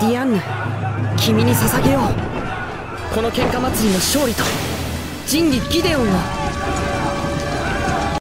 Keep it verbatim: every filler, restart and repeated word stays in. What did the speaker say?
ディアンヌ、君に捧げよう。この喧嘩祭りの勝利と仁義ギデオンを。